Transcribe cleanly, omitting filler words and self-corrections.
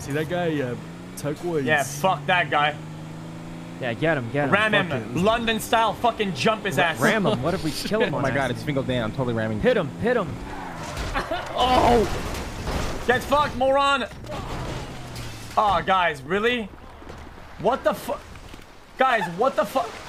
See that guy? Turquoise. Yeah, fuck that guy. Yeah, get him, get him. Ram him. London style, fucking jump his ass. Ram him. What if we kill him? Oh my god, it's Fingal Dan. I'm totally ramming. Hit him, hit him. Oh! Get fucked, moron! Oh, guys, really? What the fuck? Guys, what the fuck?